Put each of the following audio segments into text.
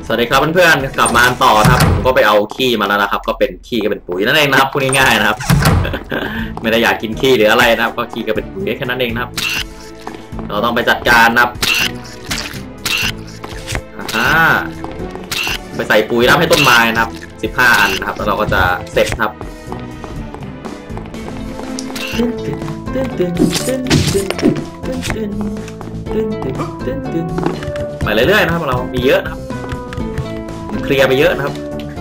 สวัสดีครับเพื่อนๆกลับมาต่อครับผมก็ไปเอาขี้มาแล้วนะครับก็เป็นขี้ก็เป็นปุ๋ยนั่นเองนะครับพูดง่ายๆนะครับ ไม่ได้อยากกินขี้หรืออะไรนะครับก็ขี้ก็เป็นปุ๋ยแค่นั้นเองนะครับเราต้องไปจัดการนะครับไปใส่ปุ๋ยนะครับให้ต้นไม้นะครับ15 อันนะครับแล้วเราก็จะเสร็จครับไปเรื่อยๆนะครับเรามีเยอะนะครับเคลียร์ไปเยอะนะครับ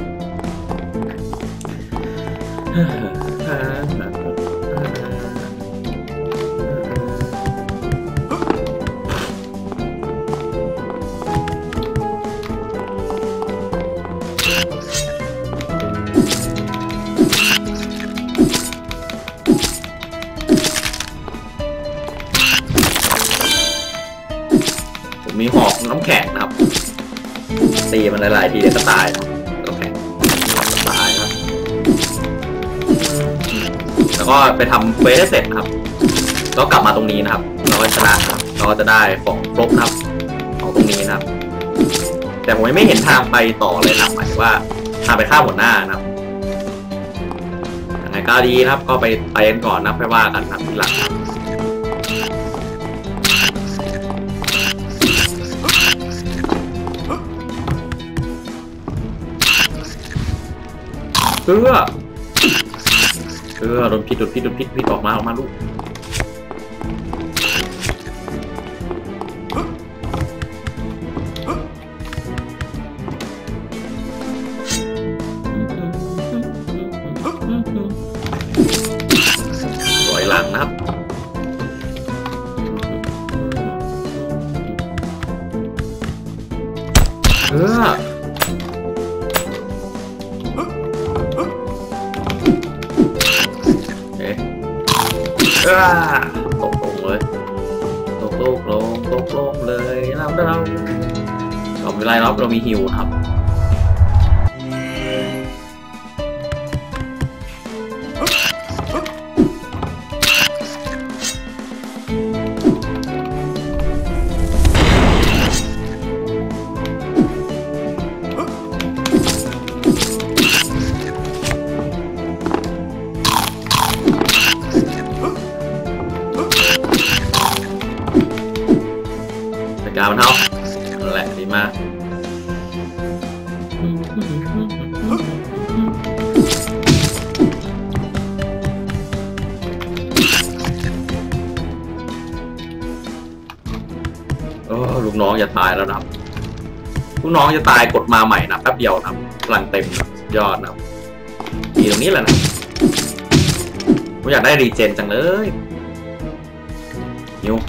ผมมีหอกน้ำแข็งนะครับตีมันหลายๆทีเดี๋ยวก็ตายนะโอเคตายครับแล้วก็ไปทำเควสให้เสร็จนะครับก็กลับมาตรงนี้นะครับเราก็ชนะครับเราก็จะได้ของครบนะครับของตรงนี้นะครับแต่ผมไม่เห็นทางไปต่อเลยนะหมายถึงว่าทางไปฆ่าหัวหน้านะครับยังไงก็ดีนะครับก็ไปกันก่อนนะไปว่ากันครับทีหลังโดนพิษออกมาลูกปล่อยหลังนะครับตกลงเลยตกลงเลยเราไม่เป็นไรเรามีฮิวครับการมันเท่านั่นแหละดีมากลูกน้องจะตายแล้วนะครับลูกน้องจะตายกดมาใหม่นะแป๊บเดียวนะครับพลังเต็มนะยอดนะครับมีตรงนี้แหละนะผมอยากได้รีเจนจังเลยนิว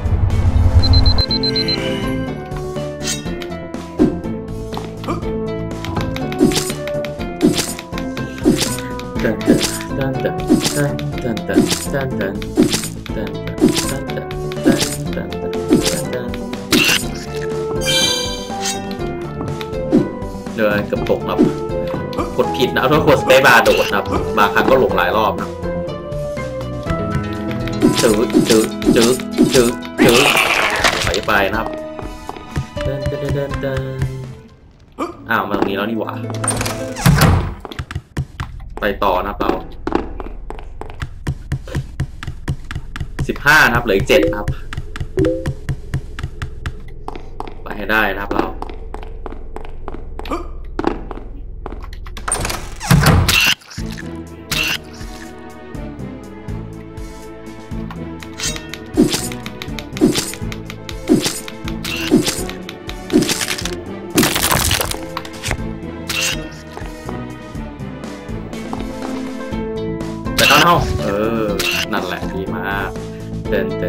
เดินเกือบตกครับกดผิดนะถ้ากดสเปซบาร์โดดนะครับบางครั้งก็หลงหลายรอบนะจืดไปนะครับอ้าวมาตรงนี้แล้วนี่หว่าไปต่อนะครับเรา15นะครับเหลืออีก7ครับไปให้ได้นะครับเรานั่นแหละดีมากเดินเห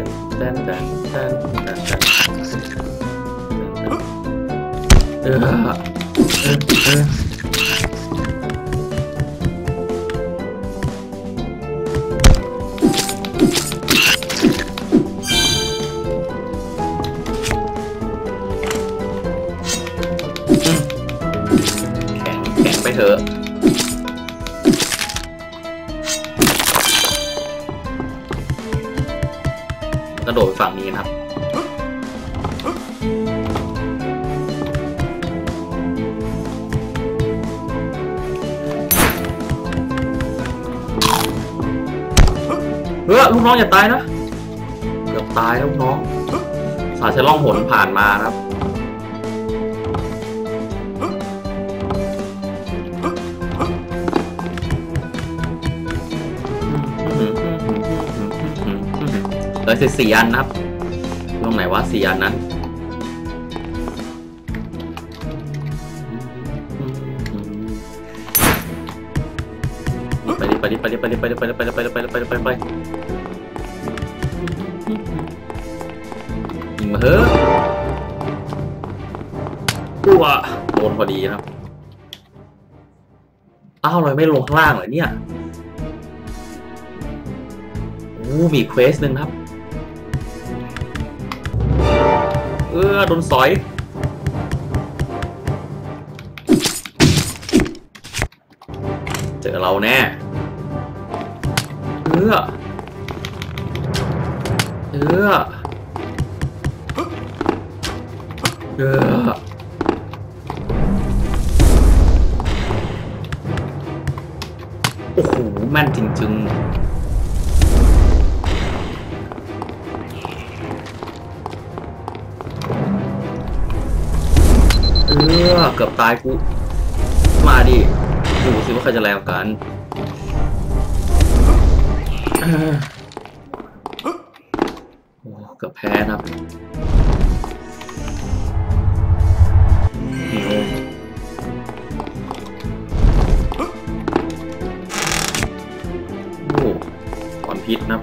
แข็งไปเถอะกระโดดฝั่งนี้นะครับลูกน้องอย่าตายนะเกือบตายแล้วลูกน้องสาใช้ล่องหนผ่านมาครับเลย4 อันนะครับตรงไหนวะ4 อันนั้นไปยิงมาเฮ้ยตัวโดนพอดีครับอ้าวเลยไม่ลงข้างล่างเลยเนี่ยโอ้มีเควสหนึ่งครับโดนสอยเจอเราแน่โอ้โหแม่นจริงๆเกือบตายกูมาดิดูสิว่าใครจะแรงกันเกือบแพ้นะครับความพิษนะ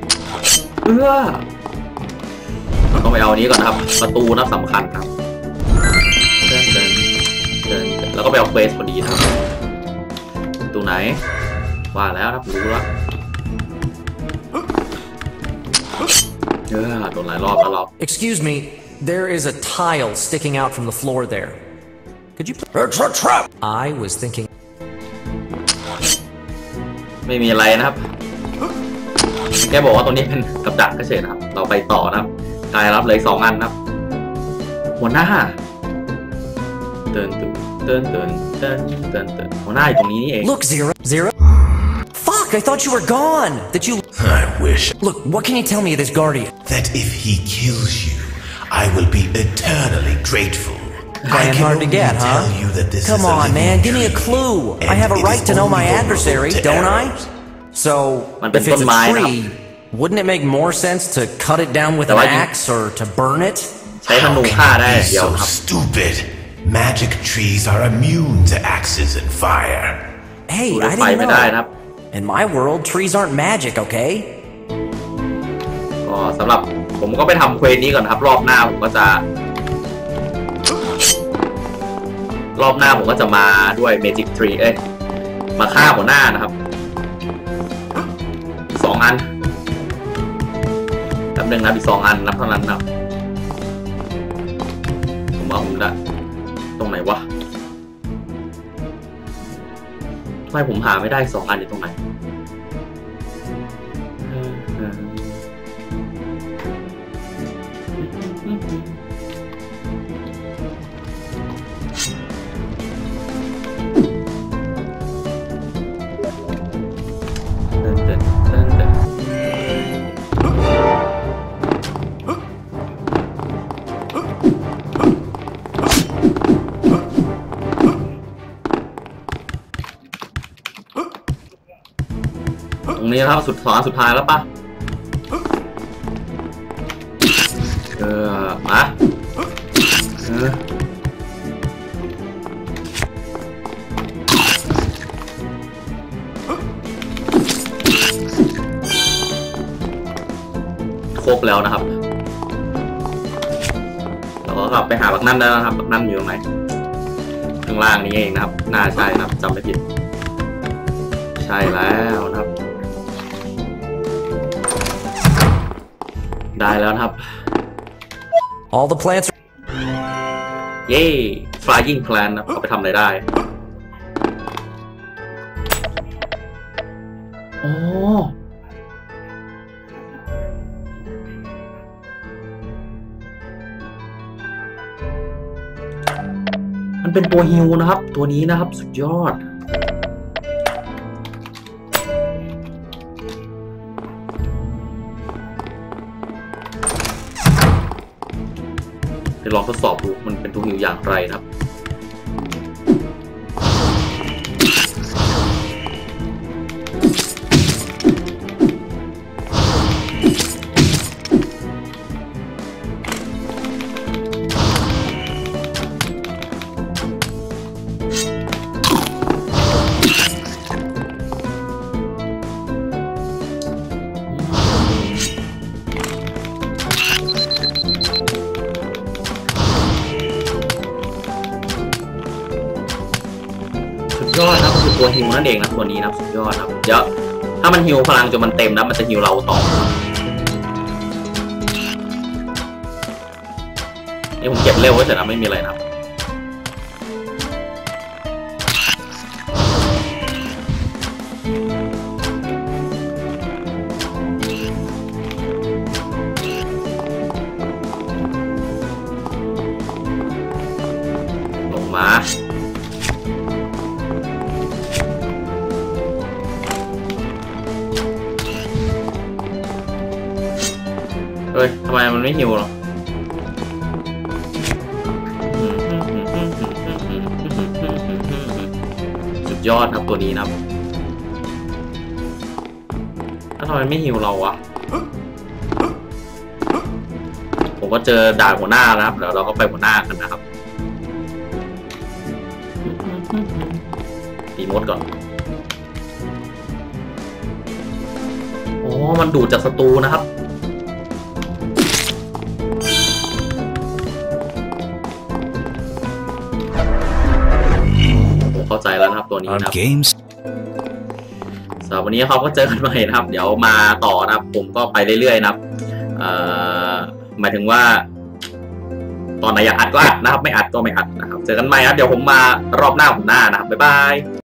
ต้องไปเอานี้ก่อนนะครับประตูนะสำคัญครับเดินแล้วก็ไปเอาเควสพอดีนะครับประตูไหนว่าแล้วครับรู้แล้วโดนหลายรอบแล้วเรา Excuse me, there is a tile sticking out from the floor there. Could you? It's a trap. I was thinking. ไม่มีอะไรนะครับแกบอกว่าตรงนี้เป็นกับดักก็เฉยนะครับเราไปต่อนะครับกายรับเลย2 อันนะครับหัวหน้าเดินหัวหน้าอยู่ตรงนี้นี่เอง Look, Zero. Fuck! I thought you were gone. That you. I wish. Look, what can you tell me of this guardian? That if he kills you, I will be eternally grateful. Playing hard to get, huh? Come on, man, give me a clue. I have a right to know my adversary, don't I? So, if it's a tree, wouldn't it make more sense to cut it down with an axe or to burn it? So stupid. Magic trees are immune to axes and fire. Hey, I didn't know. In my world, trees aren't magic, okay? ก็สำหรับผมก็ไปทำเควสนี้ก่อนครับรอบหน้าผมก็จะมาด้วย Magic Tree มาฆ่าหัวหน้านะครับ2 อันแป๊บนึงนะอีก2 อันนับเท่านั้นนะผมเอาผมละตรงไหนวะทำไมผมหาไม่ได้2 อันอยู่ตรงไหนตรงนี้นะครับสุดท้ายแล้วปะมาครบแล้วนะครับเราก็กลับไปหาบักนั่นแล้วนะครับบักนั่นอยู่ตรงไหนข้างล่างนี้เองนะครับน่าใช่นะครับจำไม่ผิดใช่แล้วนะครับได้แล้วนะครับ All the plants. เย้ flying plant นะเอาไปทำอะไรได้โอ้มันเป็นตัวฮิวนะครับตัวนี้นะครับสุดยอดลองทดสอบดูมันเป็นทูฮิลอย่างไรนะครับยอดครับคือตัวฮิวนั่นเองนะตัวนี้นะสุดยอดครับเดี๋ยวถ้ามันฮิวพลังจนมันเต็มนะมันจะฮิวเราต่อนี่ผมเก็บเร็วไว้เสร็จแล้วไม่มีอะไรนะครับลงมาเฮ้ยทำไมมันไม่ฮิวหรอสุดยอดครับตัวนี้นะครับแล้วทำไมไม่ฮิวเราวะผมก็เจอด่านหัวหน้านะครับเดี๋ยวเราก็ไปหัวหน้ากันนะครับตีมดก่อนโอ้มันดูดจากศัตรูนะครับเข้าใจแล้วนะครับตัวนี้นะครับสำหรับวันนี้เขาก็เจอกันใหม่นะครับเดี๋ยวมาต่อนะครับผมก็ไปเรื่อยๆนะครับหมายถึงว่าตอนไหนอยากอัดก็อัดนะครับไม่อัดก็ไม่อัดนะครับเจอกันใหม่ครับเดี๋ยวผมมารอบหน้านะครับบ๊ายบาย